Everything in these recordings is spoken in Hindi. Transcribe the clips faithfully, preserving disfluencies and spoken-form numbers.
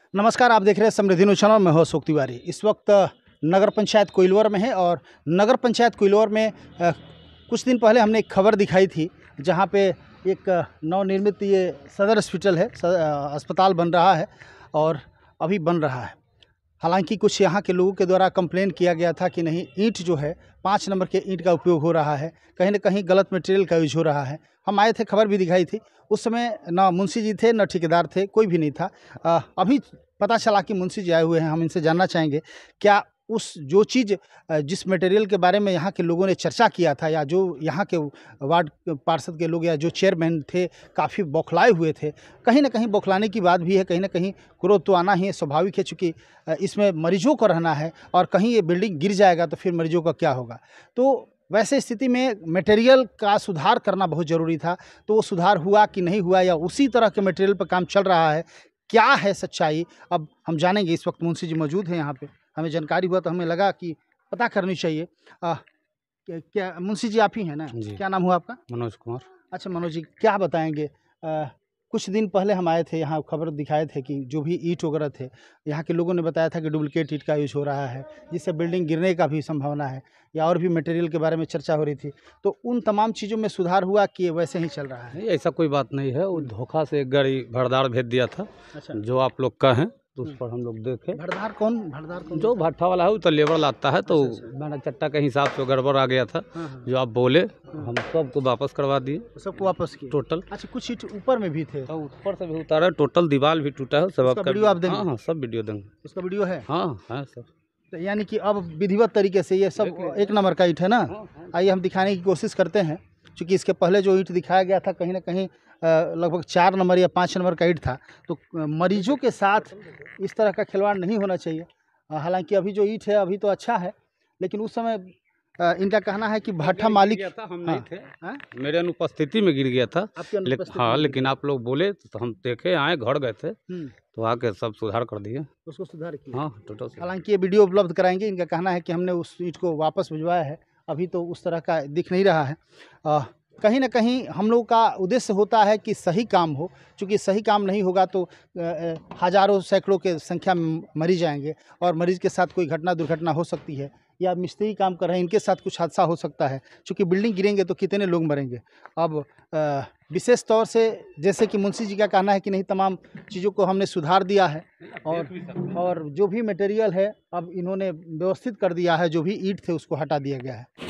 नमस्कार, आप देख रहे हैं समृद्धि न्यूज़ चैनल। मैं हूं अशोक तिवारी। इस वक्त नगर पंचायत कोइलवर में है और नगर पंचायत कोइलवर में अ, कुछ दिन पहले हमने एक खबर दिखाई थी जहां पे एक नवनिर्मित ये सदर हॉस्पिटल है, स- अ, अस्पताल बन रहा है और अभी बन रहा है। हालांकि कुछ यहाँ के लोगों के द्वारा कंप्लेन किया गया था कि नहीं, ईंट जो है पाँच नंबर के ईंट का उपयोग हो रहा है, कहीं ना कहीं गलत मटेरियल का यूज हो रहा है। हम आए थे, खबर भी दिखाई थी। उस समय ना मुंशी जी थे, ना ठेकेदार थे, कोई भी नहीं था। अ, अभी पता चला कि मुंशी जी आए हुए हैं। हम इनसे जानना चाहेंगे क्या उस जो चीज़ अ, जिस मटेरियल के बारे में यहाँ के लोगों ने चर्चा किया था, या जो यहाँ के वार्ड पार्षद के लोग या जो चेयरमैन थे काफ़ी बौखलाए हुए थे। कहीं ना कहीं बौखलाने की बात भी है, कहीं ना कहीं क्रोध तो आना ही है, स्वाभाविक है, चूँकि अ, इसमें मरीजों को रहना है और कहीं ये बिल्डिंग गिर जाएगा तो फिर मरीजों का क्या होगा। तो वैसे स्थिति में मटेरियल का सुधार करना बहुत ज़रूरी था। तो वो सुधार हुआ कि नहीं हुआ, या उसी तरह के मटेरियल पर काम चल रहा है, क्या है सच्चाई, अब हम जानेंगे। इस वक्त मुंशी जी मौजूद हैं यहाँ पे। हमें जानकारी हुआ तो हमें लगा कि पता करनी चाहिए। अ, क्या क्या- मुंशी जी आप ही हैं ना? जी। क्या नाम हुआ आपका? मनोज कुमार। अच्छा मनोज जी, क्या बताएंगे? अ, कुछ दिन पहले हम आए थे यहाँ, खबर दिखाए थे कि जो भी ईंट वगैरह थे, यहाँ के लोगों ने बताया था कि डुप्लीकेट ईंट का यूज हो रहा है, जिससे बिल्डिंग गिरने का भी संभावना है, या और भी मटेरियल के बारे में चर्चा हो रही थी। तो उन तमाम चीज़ों में सुधार हुआ कि ये वैसे ही चल रहा है? नहीं, ऐसा कोई बात नहीं है। वो धोखा से एक गाड़ी भरदार भेज दिया था, अच्छा, जो आप लोग का है, तो उस पर हम लोग देखे। भरदार कौन? भरदार कौन? जो भट्ठा वाला है वो तो लेबर लाता है, तो अच्छा, अच्छा। मेरा चट्टा के हिसाब से गड़बड़ आ गया था। हाँ हाँ, जो आप बोले हम सबको वापस करवा दिए सबको वापस किए। टोटल। अच्छा, कुछ ईंट ऊपर में भी थे, तो ऊपर से भी उतारा, टोटल दीवार भी टूटा है सब। उसका आपका वीडियो आप देंगे? हाँ हाँ, सब वीडियो देंगे। उसका वीडियो है? हाँ हाँ सब। तो यानी कि अब विधिवत तरीके से ये सब एक नंबर का ईंट है ना? हाँ, हाँ। आइए हम दिखाने की कोशिश करते हैं। क्योंकि इसके पहले जो ईंट दिखाया गया था, कहीं ना कहीं अ, लगभग चार नंबर या पाँच नंबर का ईंट था। तो अ, मरीजों के साथ इस तरह का खिलवाड़ नहीं होना चाहिए। अ, हालांकि अभी जो ईंट है अभी तो अच्छा है, लेकिन उस समय अ, इनका कहना है कि भट्ठा मालिक, गया था, हम हाँ, नहीं थे, हाँ? मेरे अनुपस्थिति में गिर गया था। आपकी लेकिन अनुपस्थिति हाँ, में गिर लेकिन गया। आप लोग बोले तो हम देखे, आए, घर गए थे, हम्म, तो आके सब सुधार कर दिए। उसको सुधार किया। हाँ टोटल से। हालांकि ये वीडियो उपलब्ध कराएंगे। इनका कहना है कि हमने उस ईंट को वापस भिजवाया है, अभी तो उस तरह का दिख नहीं रहा है। अ, कहीं ना कहीं हम लोग का उद्देश्य होता है कि सही काम हो, क्योंकि सही काम नहीं होगा तो अ, अ, हजारों सैकड़ों के संख्या में मरीज जाएंगे और मरीज के साथ कोई घटना दुर्घटना हो सकती है, या मिस्त्री काम कर रहे हैं, इनके साथ कुछ हादसा हो सकता है। क्योंकि बिल्डिंग गिरेंगे तो कितने लोग मरेंगे। अब अ, विशेष तौर से जैसे कि मुंशी जी का कहना है कि नहीं, तमाम चीज़ों को हमने सुधार दिया है और और जो भी मटेरियल है अब इन्होंने व्यवस्थित कर दिया है। जो भी ईंट थे उसको हटा दिया गया है।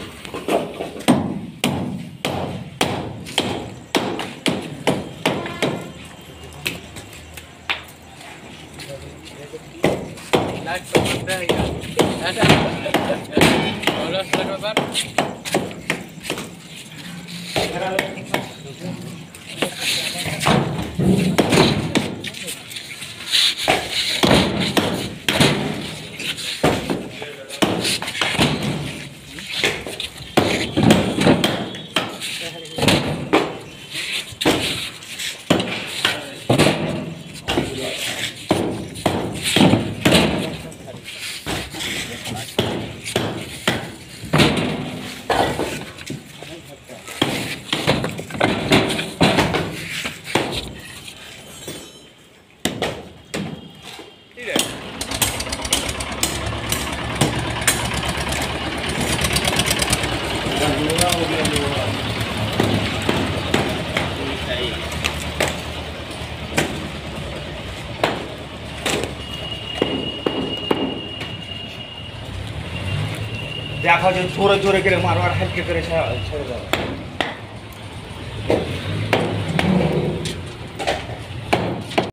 देखो जो जोरे जोरे के मारवार हेल्प के करे छे।